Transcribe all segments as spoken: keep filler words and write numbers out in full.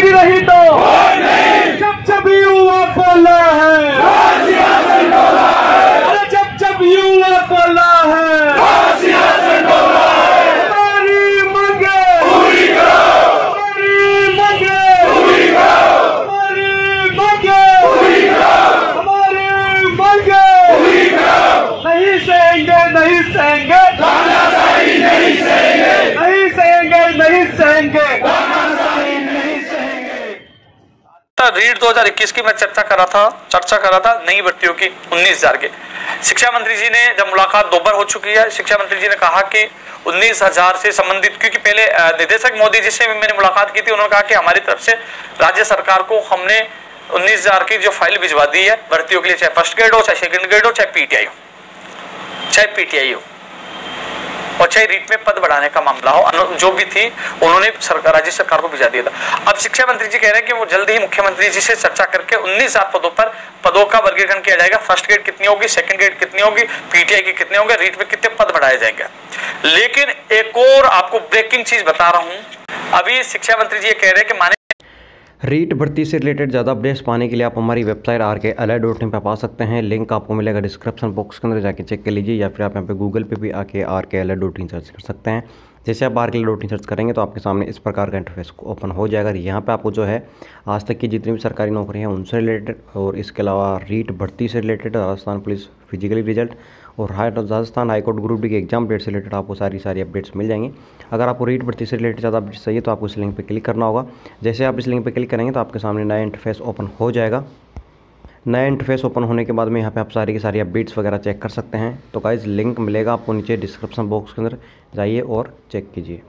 मिलेगी नहीं तो जब जब युवा बोला है, अरे जब जब युवा बोला है, हमारी मांगे हमारी मांगे हमारी मांगे हमारी मांगे नहीं सहेंगे नहीं सहेंगे नहीं सहेंगे नहीं सहेंगे नहीं सहेंगे। रीट दो हज़ार इक्कीस की मैं चर्चा कर रहा था चर्चा कर रहा था नई भर्तियों की उन्नीस हज़ार के। शिक्षा मंत्री जी ने जब मुलाकात दो बार हो चुकी है, शिक्षा मंत्री जी ने कहा कि उन्नीस हज़ार से संबंधित, क्योंकि पहले निदेशक मोदी जी से मैंने मुलाकात की थी, उन्होंने कहा कि हमारी तरफ से राज्य सरकार को हमने उन्नीस हज़ार की जो फाइल भिजवा दी है भर्तियों के लिए, चाहे फर्स्ट ग्रेड हो, चाहे सेकंड ग्रेड हो, चाहे पीटीआई हो, चाहे पीटीआई हो और चाहे रीट में पद बढ़ाने का मामला हो, जो भी थी उन्होंने सरकार राज्य सरकार को भिजा दिया था। अब शिक्षा मंत्री जी कह रहे हैं कि वो जल्द ही मुख्यमंत्री जी से चर्चा करके उन्नीस हजार पदों पर पदों का वर्गीकरण किया जाएगा। फर्स्ट ग्रेड कितनी होगी, सेकंड ग्रेड कितनी होगी, पीटीआई के कितने होंगे, रीट में कितने पद बढ़ाए जाएंगे। लेकिन एक और आपको ब्रेकिंग चीज बता रहा हूं, अभी शिक्षा मंत्री जी ये कह रहे हैं कि माने रीट भर्ती से रिलेटेड ज़्यादा अपडेट्स पाने के लिए आप हमारी website R K L I dot in पर पा सकते हैं। लिंक आपको मिलेगा डिस्क्रिप्शन बॉक्स के अंदर, जाके चेक कर लीजिए, या फिर आप यहाँ पे गूगल पे भी आके R K L I dot in search कर सकते हैं। जैसे आप R K L I dot in search करेंगे तो आपके सामने इस प्रकार का इंटरफेस ओपन हो जाएगा। यहाँ पे आपको जो है आज तक की जितनी भी सरकारी नौकरी हैं उनसे रिलेटेड, और इसके अलावा रीट भर्ती से related, Rajasthan police physically result और high Rajasthan high court group D के एग्जाम डेट से रिलेटेड आपको सारी सारी अपडेट्स मिल जाएंगी। अगर आपको रीट भर्ती से रिलेटेड ज़्यादा अपडेट्स चाहिए तो आपको इस लिंक पे क्लिक करना होगा। जैसे आप इस लिंक पे क्लिक करेंगे तो आपके सामने नया इंटरफेस ओपन हो जाएगा। नया इंटरफेस ओपन होने के बाद में यहाँ पे आप सारी की सारी अपडेट्स वगैरह चेक कर सकते हैं। तो गाइस लिंक मिलेगा आपको नीचे डिस्क्रिप्शन बॉक्स के अंदर, जाइए और चेक कीजिए।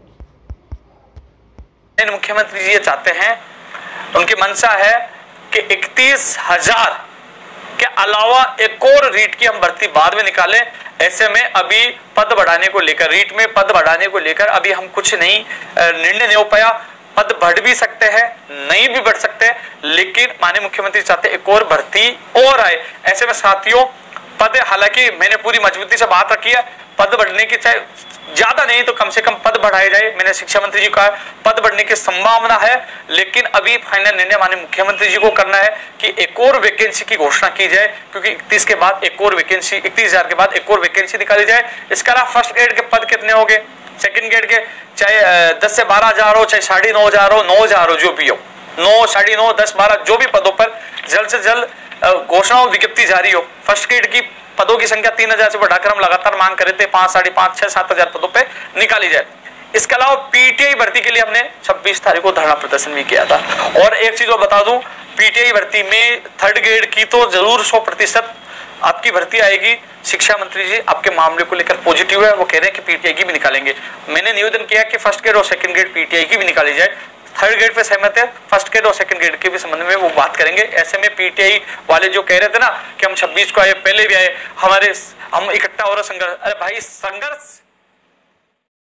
मुख्यमंत्री जी ये चाहते हैं, उनकी मंशा है कि इकतीस हजार के अलावा एक और रीट की हम भर्ती बाद में निकालें। ऐसे में अभी पद बढ़ाने को लेकर, रीट में पद बढ़ाने को लेकर अभी हम कुछ नहीं निर्णय नहीं हो पाया। पद बढ़ भी सकते हैं, नहीं भी बढ़ सकते हैं, लेकिन माननीय मुख्यमंत्री चाहते एक और भर्ती और आए। ऐसे में साथियों पद, हालांकि मैंने पूरी मजबूती से बात रखी है, पद बढ़ने की चाहे ज्यादा नहीं तो कम से कम पद बढ़ाए जाए। मैंने शिक्षा मंत्री जी को कहा पद बढ़ने की संभावना है, लेकिन अभी फाइनल निर्णय माननीय मुख्यमंत्री जी को करना है कि एक और वैकेंसी की घोषणा की जाए, क्योंकि इकतीस के बाद एक और वैकेंसी, इकतीस हजार के बाद एक और वैकेंसी निकाली जाए। इसके अलावा फर्स्ट ग्रेड के पद कितने होंगे, सेकंड ग्रेड के चाहे दस से बारह हजार हो, चाहे साढ़े नौ हजार हो, नौ हजार हो, जो भी हो, नौ साढ़े नौ दस बारह जो भी पदों पर जल्द से जल्द घोषणा विज्ञप्ति जारी हो। फर्स्ट ग्रेड की पदों की संख्या तीन हजार से बढ़ाकर हम लगातार मांग कर रहे थे, पांच साढ़े पांच छह सात हजार पदों पे निकाली जाए। इसके अलावा पीटीआई भर्ती के लिए हमने छब्बीस तारीख को धरना प्रदर्शन भी किया था। और एक चीज और बता दूं, पीटीआई भर्ती में थर्ड ग्रेड की तो जरूर सौ प्रतिशत आपकी भर्ती आएगी। शिक्षा मंत्री जी आपके मामले को लेकर पॉजिटिव है, वो कह रहे हैं कि पीटीआई की भी निकालेंगे। मैंने निवेदन किया कि फर्स्ट ग्रेड और सेकंड ग्रेड पीटीआई की भी निकाली जाए। थर्ड ग्रेड पे सहमत है, फर्स्ट ग्रेड और सेकंड ग्रेड के भी संबंध में वो बात करेंगे। ऐसे में पीटीआई वाले जो कह रहे थे ना कि हम छब्बीस को आए, पहले भी आए, हमारे हम इकट्ठा हो रहा संघर्ष, अरे भाई संघर्ष